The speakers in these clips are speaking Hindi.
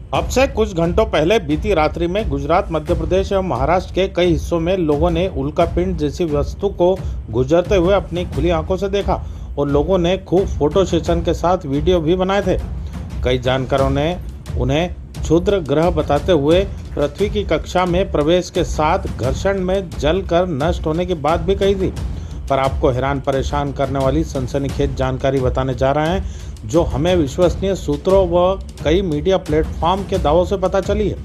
अब से कुछ घंटों पहले बीती रात्रि में गुजरात, मध्य प्रदेश एवं महाराष्ट्र के कई हिस्सों में लोगों ने उल्कापिंड जैसी वस्तु को गुजरते हुए अपनी खुली आंखों से देखा और लोगों ने खूब फोटो सेशन के साथ वीडियो भी बनाए थे। कई जानकारों ने उन्हें क्षुद्र ग्रह बताते हुए पृथ्वी की कक्षा में प्रवेश के साथ घर्षण में जलकर नष्ट होने की बात भी कही थी। पर आपको हैरान परेशान करने वाली सनसनीखेज जानकारी बताने जा रहे हैं, जो हमें विश्वसनीय सूत्रों व कई मीडिया प्लेटफॉर्म के दावों से पता चली है।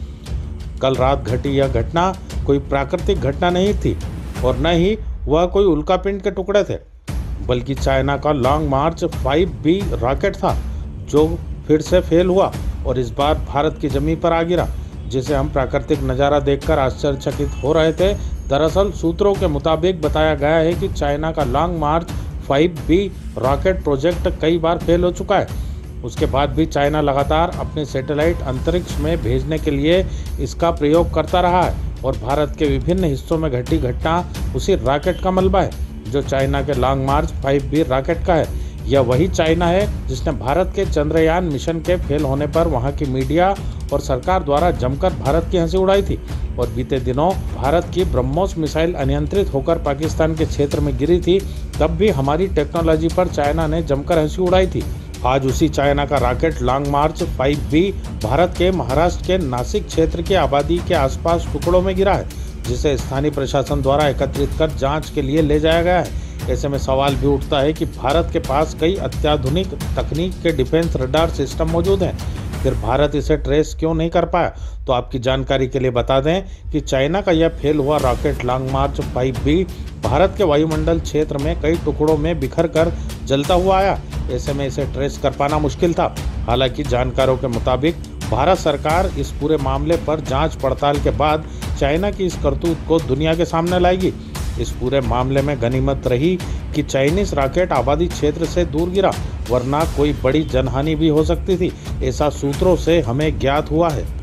कल रात घटी यह घटना कोई प्राकृतिक घटना नहीं थी और न ही वह कोई उल्कापिंड के टुकड़े थे, बल्कि चाइना का लॉन्ग मार्च 5B रॉकेट था, जो फिर से फेल हुआ और इस बार भारत की जमीन पर आ गिरा, जिसे हम प्राकृतिक नज़ारा देखकर आश्चर्यचकित हो रहे थे। दरअसल सूत्रों के मुताबिक बताया गया है कि चाइना का लॉन्ग मार्च 5B रॉकेट प्रोजेक्ट कई बार फेल हो चुका है। उसके बाद भी चाइना लगातार अपने सैटेलाइट अंतरिक्ष में भेजने के लिए इसका प्रयोग करता रहा है और भारत के विभिन्न हिस्सों में घटी घटना उसी रॉकेट का मलबा है, जो चाइना के लॉन्ग मार्च 5B रॉकेट का है। यह वही चाइना है जिसने भारत के चंद्रयान मिशन के फेल होने पर वहां की मीडिया और सरकार द्वारा जमकर भारत की हंसी उड़ाई थी और बीते दिनों भारत की ब्रह्मोस मिसाइल अनियंत्रित होकर पाकिस्तान के क्षेत्र में गिरी थी, तब भी हमारी टेक्नोलॉजी पर चाइना ने जमकर हंसी उड़ाई थी। आज उसी चाइना का रॉकेट लॉन्ग मार्च 5B भारत के महाराष्ट्र के नासिक क्षेत्र की आबादी के आसपास टुकड़ों में गिरा है, जिसे स्थानीय प्रशासन द्वारा एकत्रित कर जांच के लिए ले जाया गया है। ऐसे में सवाल भी उठता है कि भारत के पास कई अत्याधुनिक तकनीक के डिफेंस रडार सिस्टम मौजूद हैं, फिर भारत इसे ट्रेस क्यों नहीं कर पाया। तो आपकी जानकारी के लिए बता दें कि चाइना का यह फेल हुआ रॉकेट लॉन्ग मार्च 5B भारत के वायुमंडल क्षेत्र में कई टुकड़ों में बिखर कर जलता हुआ आया। ऐसे में इसे ट्रेस कर पाना मुश्किल था। हालांकि जानकारों के मुताबिक भारत सरकार इस पूरे मामले पर जांच पड़ताल के बाद चाइना की इस करतूत को दुनिया के सामने लाएगी। इस पूरे मामले में गनीमत रही कि चाइनीज रॉकेट आबादी क्षेत्र से दूर गिरा, वरना कोई बड़ी जनहानि भी हो सकती थी, ऐसा सूत्रों से हमें ज्ञात हुआ है।